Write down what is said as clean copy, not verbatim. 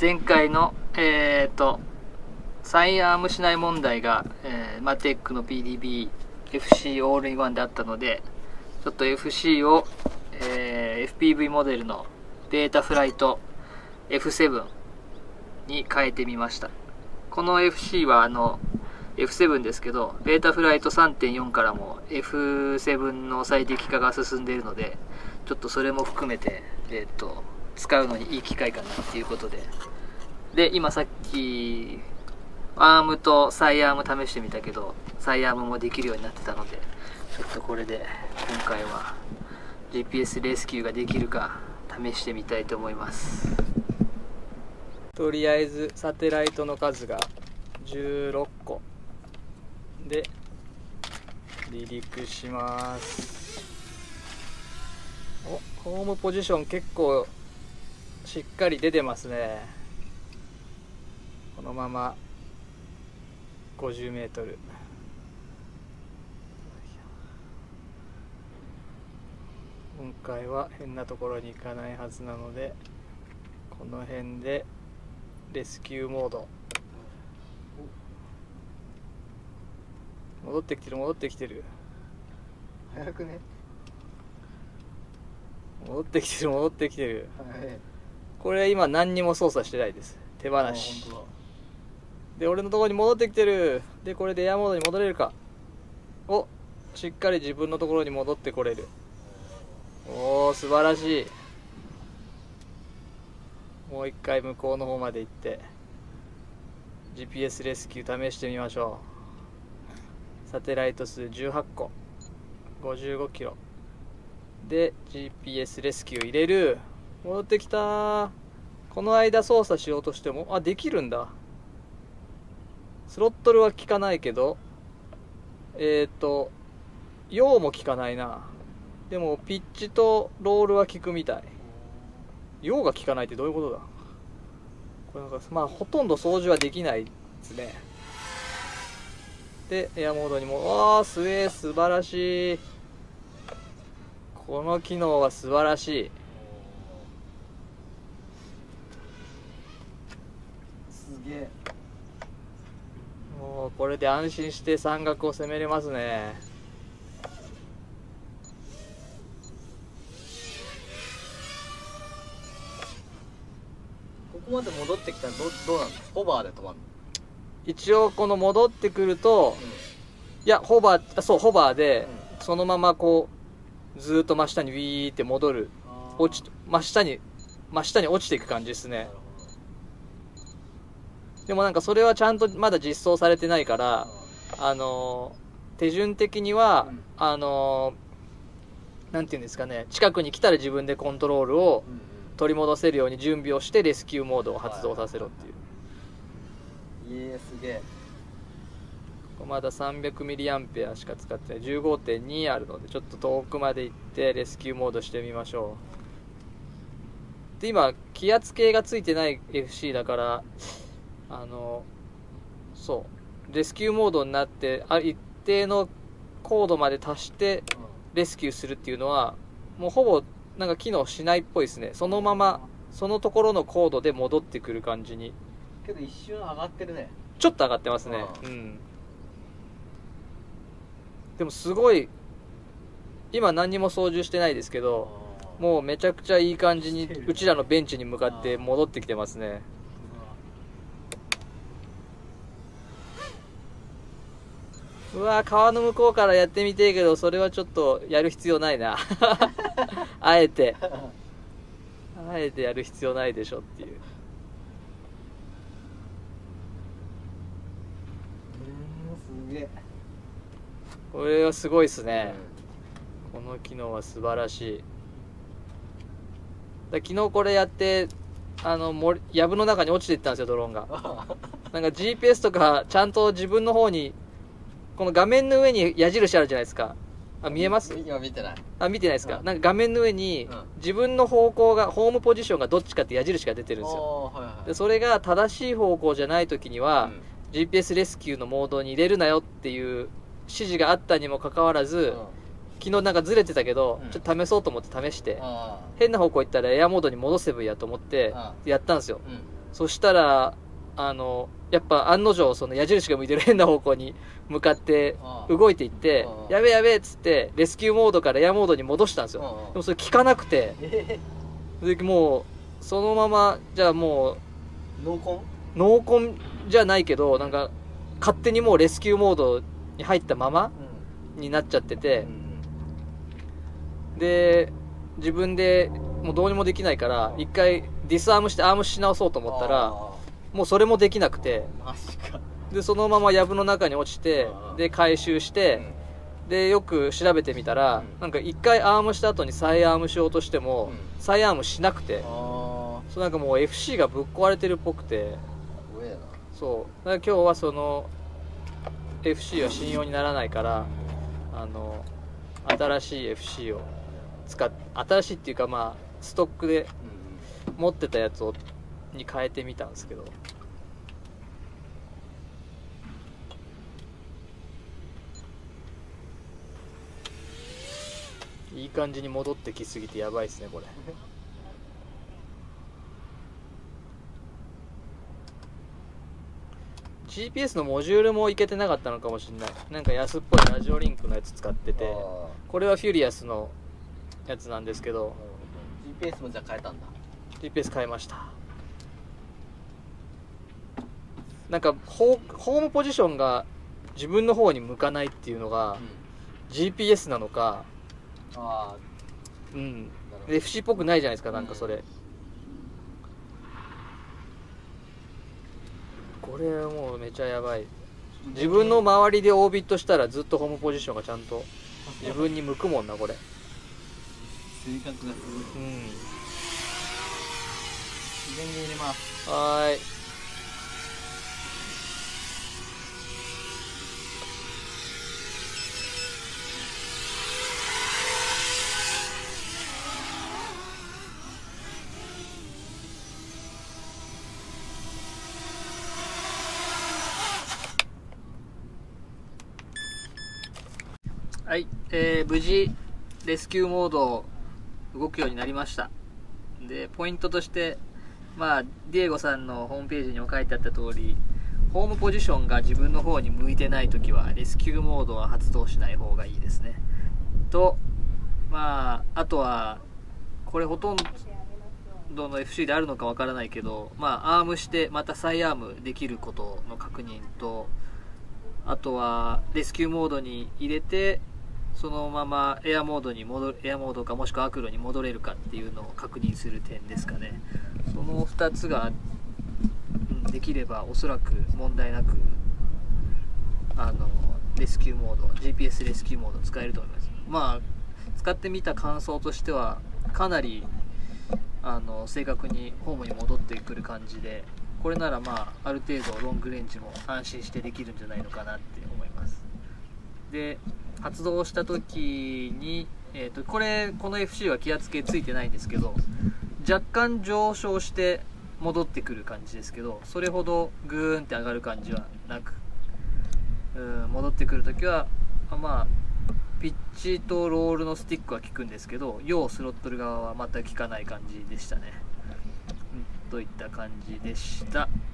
前回のサイアームしない問題が、マテックの PDB FC オールインワンであったので、ちょっと FC を、FPV モデルのベータフライト F7 に変えてみました。この FC はF7 ですけど、ベータフライト 3.4 からも F7 の最適化が進んでいるので、ちょっとそれも含めて、使うのにいい機会かなっていうことで。で、今さっき、アームとサイアーム試してみたけど、サイアームもできるようになってたので、ちょっとこれで今回は GPS レスキューができるか試してみたいと思います。とりあえずサテライトの数が16個で離陸します。ホームポジション結構しっかり出てますね。このまま50メートル。今回は変なところに行かないはずなので、この辺でレスキューモード。戻ってきてる戻ってきてる。 早くね。 戻ってきてる戻ってきてる。これ今何にも操作してないです。手放しで、俺のところに戻ってきてる。で、これでエアモードに戻れるか。お、しっかり自分のところに戻ってこれる。おー、素晴らしい。もう一回向こうの方まで行って GPS レスキュー試してみましょう。サテライト数18個、55キロで GPS レスキュー入れる。戻ってきた。この間操作しようとしてもできるんだ。スロットルは効かないけど、用も効かないな。でもピッチとロールは効くみたい。用が効かないってどういうことだ。これなんかほとんど操縦はできないですね。でエアモードにも素晴らしい。この機能は素晴らしい。 すげえ。 もうこれで安心して山岳を攻めれますね。 ここまで戻ってきたらどうなの？ホバーで止まるの？ 一応この戻ってくると、いやホバーで、そのままこうずーっと真下にウィーって戻る。真下に落ちていく感じですね。でもなんかそれはちゃんとまだ実装されてないから、手順的には、なんていうんですかね、近くに来たら自分でコントロールを取り戻せるように準備をしてレスキューモードを発動させろっていう。 すげえ。 まだ 300mAh しか使ってない。 15.2 あるので、ちょっと遠くまで行ってレスキューモードしてみましょう。で、今気圧計がついてない FC だから、レスキューモードになって一定の高度まで達してレスキューするっていうのはもうほぼなんか機能しないっぽいですね。そのままそのところの高度で戻ってくる感じに。 けど一瞬上がってるね。 ちょっと上がってますね。でもすごい、今何にも操縦してないですけど、もうめちゃくちゃいい感じにうちらのベンチに向かって戻ってきてますね。うわー、川の向こうからやってみてえけど、それはちょっとやる必要ないな。あえてやる必要ないでしょっていう。 すげえ。 これはすごいっすね。この機能は素晴らしい。昨日これやって藪の中に落ちていったんですよ、ドローンが。なんか GPS とかちゃんと自分の方に、この画面の上に矢印あるじゃないですか。見えます？ 今見てない。 見てないですか？なんか画面の上に自分の方向が、ホームポジションがどっちかって矢印が出てるんですよ。でそれが正しい方向じゃない時には、GPS レスキューのモードに入れるなよっていう指示があったにもかかわらず、昨日なんかずれてたけど、ちょっと試そうと思って試して、変な方向行ったらエアモードに戻せばいいやと思ってやったんですよ。 そしたらやっぱ案の定その矢印が向いてる変な方向に向かって動いていって、やべえやべえっつってレスキューモードからエアモードに戻したんですよ。でもそれ効かなくて、でもうそのままじゃあもう濃紺じゃないけど、なんか勝手にもうレスキューモードに入ったままになっちゃってて、で自分でもうどうにもできないから一回ディスアームしてアームし直そうと思ったらもうそれもできなくて、でそのまま藪の中に落ちて、で回収して、でよく調べてみたら、なんか一回アームした後に再アームしようとしても、再アームしなくて、そうなんかもう FC がぶっ壊れてるっぽくて、そうだから今日はその FC は信用にならないから、新しい FC を新しいっていうか、まあストックで持ってたやつに変えてみたんですけど、いい感じに戻ってきすぎてやばいですねこれ。GPS のモジュールもいけてなかったのかもしれない。なんか安っぽいラジオリンクのやつ使ってて、これはフュリアスのやつなんですけど、 GPS もじゃあ変えたんだ。 GPS 変えました。なんかホームポジションが自分の方に向かないっていうのが GPS なのか、FC っぽくないじゃないですか、なんかそれ、これもうめちゃやばい。自分の周りでオービットしたらずっとホームポジションがちゃんと自分に向くもんな、これ。 正確がすごい。自然に入れます。 はーい。はい、無事レスキューモード動くようになりました。でポイントとして、まあディエゴさんのホームページにも書いてあった通り、ホームポジションが自分の方に向いてないときはレスキューモードは発動しない方がいいですね。と、まああとはこれほとんどの FC であるのかわからないけど、まあアームしてまた再アームできることの確認と、あとはレスキューモードに入れてそのままエアモードかもしくはアクロに戻れるかっていうのを確認する点ですかね。その2つが、できればおそらく問題なくレスキューモード GPS レスキューモード使えると思います。まあ使ってみた感想としてはかなり正確にホームに戻ってくる感じで、これならまあある程度ロングレンジも安心してできるんじゃないのかなって思います。で発動した時に、この FC は気圧計ついてないんですけど、若干上昇して戻ってくる感じですけど、それほどグーンって上がる感じはなく、戻ってくる時はまあピッチとロールのスティックは効くんですけど、要スロットル側は全く効かない感じでしたね。といった感じでした。